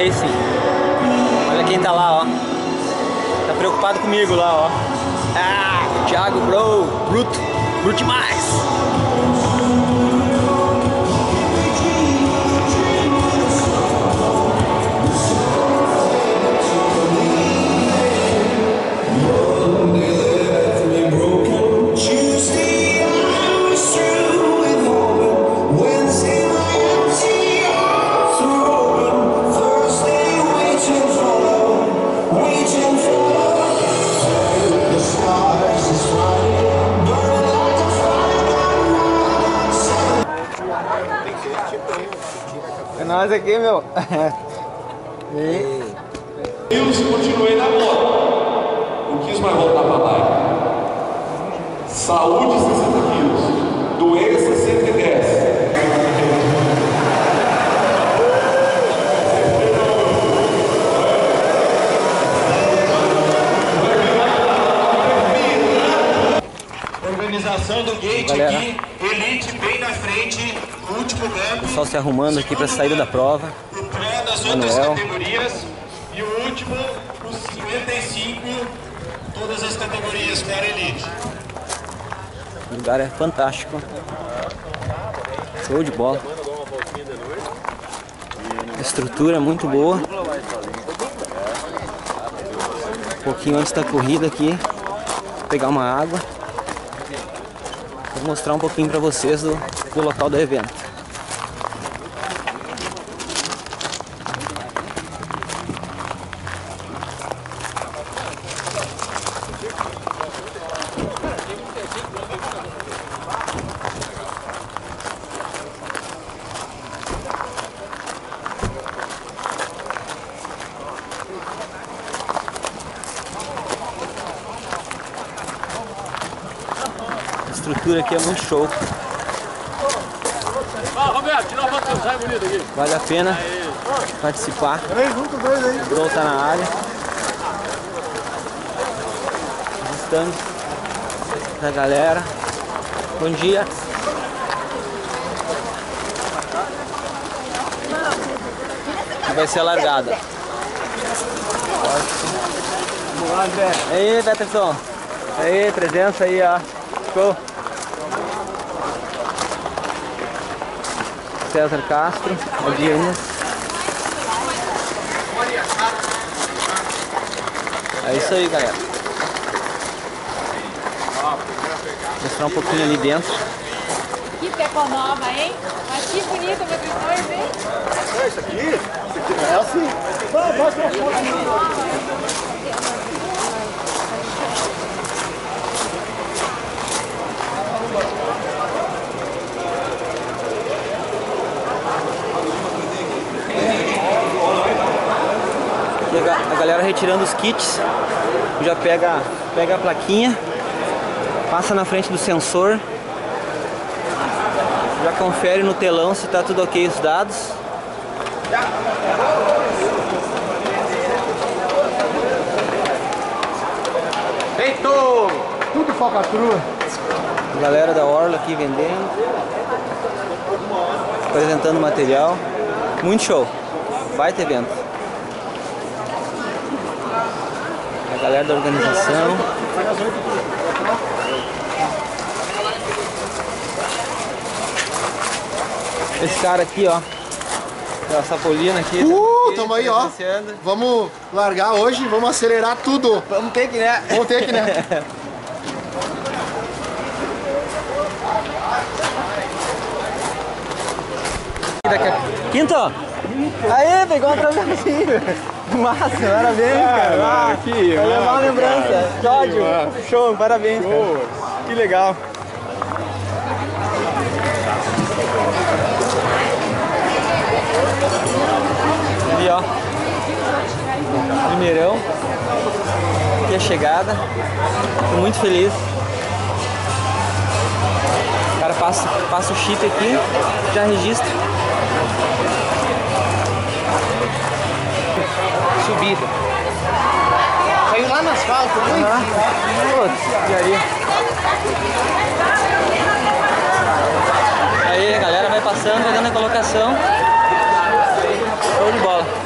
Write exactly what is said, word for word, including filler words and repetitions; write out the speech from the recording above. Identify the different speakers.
Speaker 1: Racing. Olha quem tá lá, ó. Tá preocupado comigo lá, ó. Ah, Thiago, bro, bruto, bruto demais. É nóis aqui, meu. E...
Speaker 2: Eu continuei na moto. Não quis mais voltar pra bike. Saúde sessenta quilos. Doença cento e dez. Organização do gate, galera, aqui, elite bem na frente, no último lap.
Speaker 1: O pessoal se arrumando aqui para saída da prova.
Speaker 2: O pré das outras categorias e o último, os cinquenta e cinco, todas as categorias para elite.
Speaker 1: O lugar é fantástico. Show de bola. A estrutura é muito boa. Um pouquinho antes da corrida aqui, vou pegar uma água. Vou mostrar um pouquinho para vocês do, do local do evento. A estrutura aqui é muito show. Vale a pena participar. O Bro tá na área. Os stands da galera. Bom dia. E vai ser a largada. Vamos lá, André. E aí, Peterson. E aí, presença aí, ó. Show. César Castro, Adriano. É isso aí, galera. Vou mostrar um pouquinho ali dentro.
Speaker 3: Que pepa nova, hein? Mas que bonita a depois, hein?
Speaker 4: É isso aqui? Isso aqui é assim. Vai, vai, vai.
Speaker 1: A galera retirando os kits, já pega, pega a plaquinha, passa na frente do sensor, já confere no telão se está tudo ok os dados.
Speaker 4: Feito! Tudo falcatrua.
Speaker 1: A galera da Orla aqui vendendo, apresentando material, muito show, baita evento. A galera da organização. Esse cara aqui, ó. A Sapolina aqui.
Speaker 4: Uh, tamo aí, ó. Vamos largar hoje, vamos acelerar tudo.
Speaker 1: Vamos ter que, né?
Speaker 4: Vamos ter que, né?
Speaker 1: Quinto! Aê, pegou uma travessinha! Massa, parabéns, cara! Ah,
Speaker 4: aqui,
Speaker 1: vai levar uma lembrança! Jódio! Show, parabéns, cara! Que legal! Ali, ó! Primeirão! Aqui é a chegada! Tô muito feliz! O cara passa, passa o chip aqui, já registra. Subida.
Speaker 4: Caiu lá no asfalto, muito.
Speaker 1: Putz, e aí? Aí a galera vai passando, vai dando a colocação. Show de bola.